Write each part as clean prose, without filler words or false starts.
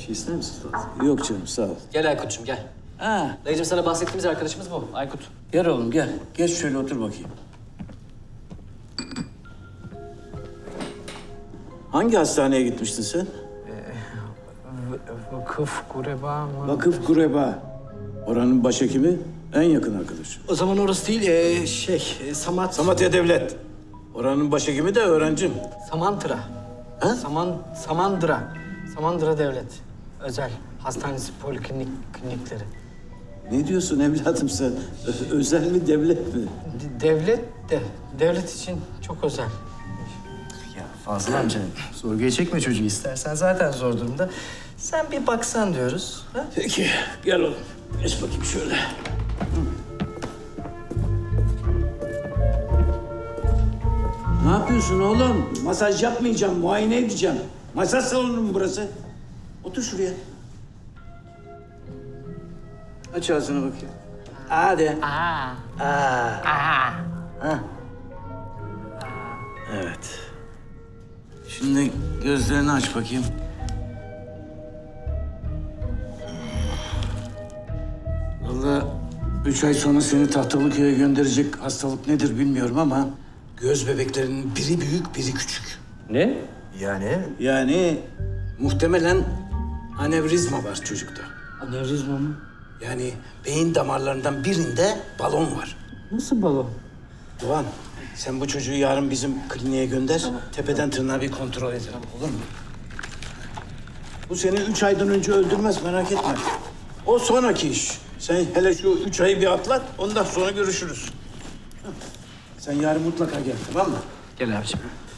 Bir şey ister misin Fazıl? Yok canım, sağ ol. Gel Aykut'cum gel. Ha, Dayıcığım sana bahsettiğimiz arkadaşımız bu. Aykut. gel oğlum gel. Geç şöyle otur bakayım. Hangi hastaneye gitmiştin sen? Vakıf Gureba mı? Vakıf Gureba. Oranın başhekimi en yakın arkadaşı. O zaman orası değil, Samat. Samatya Devlet. Oranın başhekimi de öğrencim. Samantıra. Ha? Samandıra. Samandıra Devlet. Özel. Hastanesi, klinikleri. Ne diyorsun evladım sen? Özel mi, devlet mi? Devlet için çok özel. Ya Fazıl amca, sorguya çekme çocuğu istersen. Zaten zor durumda. Sen bir baksan diyoruz. Ha? Peki, gel oğlum. Geç bakayım şöyle. Ne yapıyorsun oğlum? Masaj yapmayacağım, muayene edeceğim. Masaj salonu mu burası? Otur şuraya. Aç ağzını bakayım. Hadi. Ha. Evet. Şimdi gözlerini aç bakayım. Vallahi 3 ay sonra seni Tahtalıköy'e gönderecek hastalık nedir bilmiyorum ama göz bebeklerinin biri büyük, biri küçük. Ne? Yani muhtemelen anevrizma var çocukta. Anevrizma mı? Yani beyin damarlarından birinde balon var. Nasıl balon? Doğan, sen bu çocuğu yarın bizim kliniğe gönder. Tamam. Tepeden tırnağa bir kontrol edelim, olur mu? Bu seni 3 aydan önce öldürmez, merak etme. O sonraki iş. Sen hele şu 3 ayı bir atlat, ondan sonra görüşürüz. Sen yarın mutlaka gel, tamam mı? Gel abiciğim.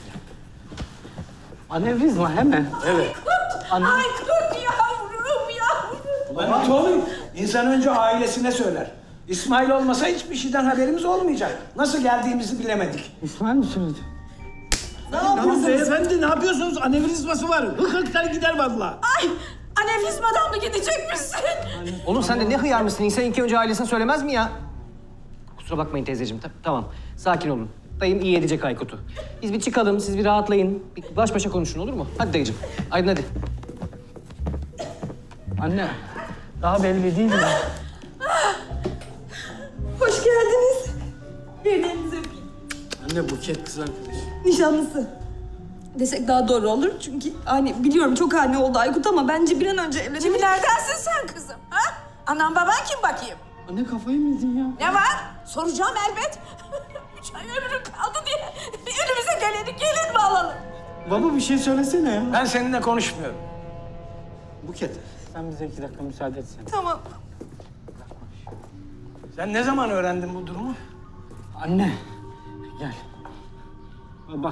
Anevrizma hemen. Evet. Aykut yavrum. Aman oğlum, insan önce ailesine söyler. İsmail olmasa hiçbir şeyden haberimiz olmayacak. Nasıl geldiğimizi bilemedik. İsmail mi söyledi? Ne yapıyorsunuz beyefendi? Ne yapıyorsunuz? Anevrizması var. Hıkıklar gider vallahi. Ay anevrizmadan mı gidecek misin? Oğlum sen de ne hıyar mısın? İnsan ilk önce ailesine söylemez mi ya? Kusura bakmayın teyzeciğim. Tamam. Sakin olun. Dayım iyi edecek Aykut'u. Biz bir çıkalım, siz bir rahatlayın. Bir baş başa konuşun olur mu? Hadi dayıcığım. Aydın hadi. Anne, daha belli değil mi? Hoş geldiniz. Birbirinize öpeyim. Anne Buket kız arkadaş. Nişanlısı. Desek daha doğru olur çünkü hani biliyorum çok hane oldu Aykut ama bence bir an önce evlenelim. Kimlerdensin sen kızım? Ha? Anam baban kim bakayım? Anne kafayı mı yedin ya? Ne var? Soracağım elbet. 3 ay ömrüm kaldı diye önümüze geleni gelin mi alalım? Baba bir şey söylesene ya. Ben seninle konuşmuyorum. Buket, Sen bize 2 dakika müsaade etsene. Tamam. sen ne zaman öğrendin bu durumu? Anne, gel. Baba.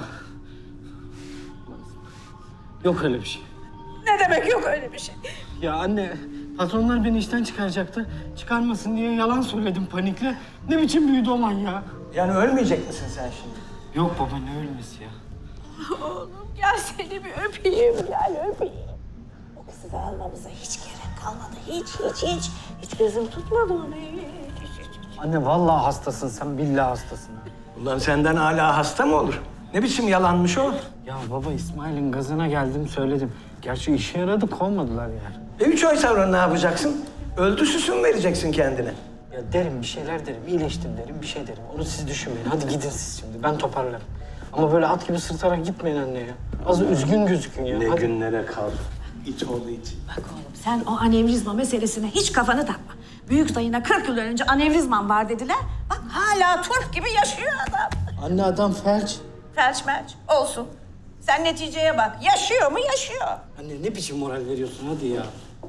Yok öyle bir şey. Ne demek yok öyle bir şey? Ya anne, patronlar beni işten çıkaracaktı. Çıkarmasın diye yalan söyledim panikle. Ne biçim büyüdü o manyağı? Yani ölmeyecek misin sen şimdi? Yok baba, ne ölmesi ya? Oğlum gel seni bir öpeyim, gel öpeyim. O kızı da almamıza hiç gerek kalmadı. Hiç. Hiç gözüm tutmadı onu. Hiç. Anne vallahi hastasın sen, billahi hastasın. Ulan senden hala hasta mı olur? Ne biçim yalanmış o? Ya baba İsmail'in gazına geldim söyledim. Gerçi işe yaradı, kovmadılar yani. 3 ay sonra ne yapacaksın? Öldü süsün vereceksin kendine. Ya derim, bir şeyler derim, iyileştim derim, bir şey derim. Onu siz düşünmeyin. Hadi gidin siz şimdi, ben toparlarım. Ama böyle at gibi sırtarak gitmeyin anne ya. Az üzgün gözükün ya. Hadi. günlere kaldı. İt oğlu it. Bak oğlum sen o anevrizma meselesine hiç kafanı takma. Büyük dayına 40 yıl önce anevrizman var dediler. Bak hala turp gibi yaşıyor adam. Anne adam felç. Felç melç olsun. Sen neticeye bak. Yaşıyor mu? Yaşıyor. Anne ne biçim moral veriyorsun hadi ya.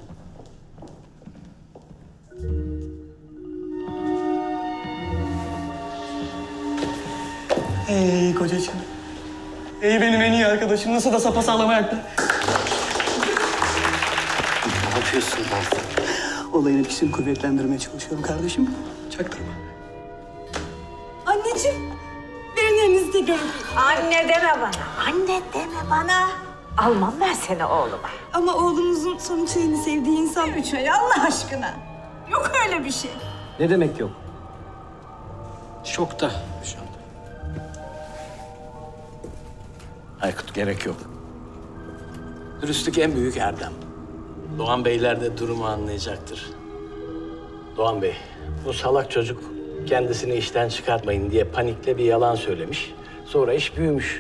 Ey kocacığım. Ey benim en iyi arkadaşım. Nasıl da sapasağlam ayakta. Ne yapıyorsun lan? Olayın etkisini kuvvetlendirmeye çalışıyorum kardeşim. Çaktırma. Anneciğim. Verin elinizi de görün. Anne deme bana. Anne deme bana. Almam ben seni oğluma. Ama oğlunuzun sonuç ayını sevdiği insan... 3 ay Allah aşkına. Yok öyle bir şey. Ne demek yok? Şokta şu anda. Aykut, gerek yok. Dürüstlük en büyük erdem. Doğan Beyler de durumu anlayacaktır. Doğan Bey, bu salak çocuk kendisini işten çıkartmayın diye panikle bir yalan söylemiş. Sonra iş büyümüş.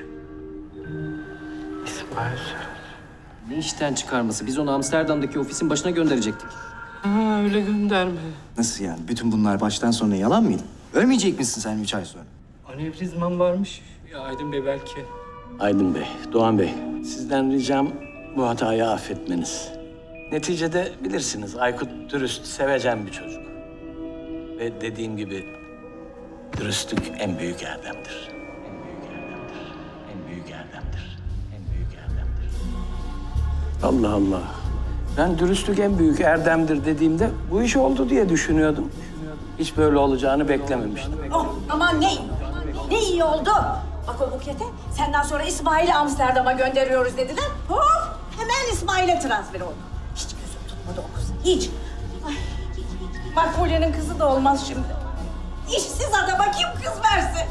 İsmail. Ne işten çıkarması? Biz onu Amsterdam'daki ofisin başına gönderecektik. Ha, öyle gönderme. Nasıl yani? Bütün bunlar baştan sona yalan mıydı? Ölmeyecek misin sen 3 ay sonra? Anevrizman varmış. Ya Aydın Bey belki. Aydın Bey, Doğan Bey, sizden ricam bu hatayı affetmeniz. Neticede bilirsiniz Aykut dürüst, sevecen bir çocuk. Ve dediğim gibi dürüstlük en büyük erdemdir. En büyük erdemdir. En büyük erdemdir. En büyük erdemdir. Allah Allah. Ben dürüstlük en büyük erdemdir dediğimde bu iş oldu diye düşünüyordum. Hiç böyle olacağını beklememiştim. Oh aman ne iyi. Ne iyi oldu. Bak o Buket'e senden sonra İsmail'i Amsterdam'a gönderiyoruz dediler. Hop hemen İsmail'e transfer oldu. Hiç gözüm tutmadı o kızı. Hiç. Ay, Makbule'nin kızı da olmaz şimdi. İşsiz adama kim kız versin?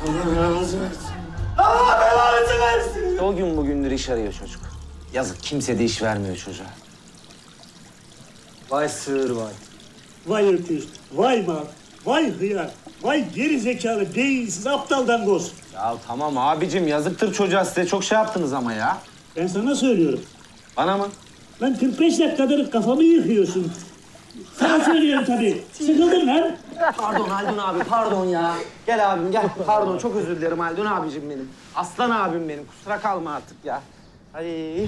O gün bugündür iş arıyor çocuk. Yazık kimse de iş vermiyor çocuğa. Vay sığır vay. Vay öküz, vay mal, vay hıyar, vay geri zekalı, beyinsiz, aptal dangoz. Ya tamam abicim yazıktır çocuğa size çok şey yaptınız ama ya. Ben sana söylüyorum. Bana mı? Lan 45 dakikadır kafamı yıkıyorsun. Sana söylüyorum tabii. Sıkıldın lan. Pardon Haldun abi pardon ya. Gel abim gel. Pardon çok özür dilerim Haldun abicim benim. Aslan abim benim kusura kalma artık ya. Ay.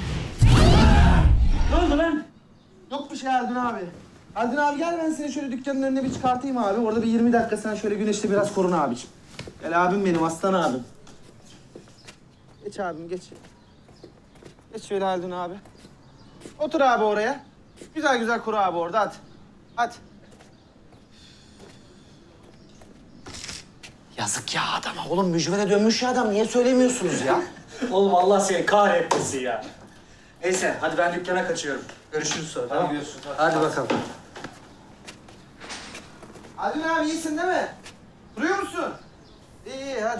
Ne oldu lan? Yok bir şey Haldun abi. Haldun abi gel ben seni şöyle dükkanın önüne bir çıkartayım abi. Orada bir 20 dakika sen şöyle güneşte biraz korun abiciğim. Gel abim benim aslan abim. Geç abim geç. Geç şöyle Haldun abi. Otur abi oraya. Güzel güzel kuru abi orada hadi. Hadi. Yazık ya adama. Oğlum mücvere dönmüş ya adam. Niye söylemiyorsunuz ya? Oğlum Allah seni kahretmesin ya. Neyse hadi ben dükkana kaçıyorum. Görüşürüz sonra. Tamam. Görüşürüz. Hadi bakalım. Haldun abi iyisin değil mi? Duruyor musun? İyi iyi hadi.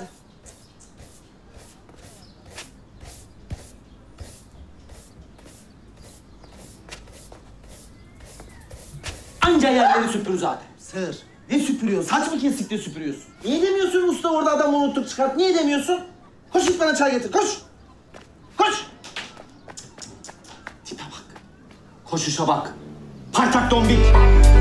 Anca yerleri süpür zaten. Sığır. Ne süpürüyorsun? Saç mı kestikte süpürüyorsun? Niye demiyorsun usta orada adamı unuttuk çıkart? Niye demiyorsun? Koş git bana çay getir koş. Koş. Tipe bak. Koşuşa bak. Paytak dombik.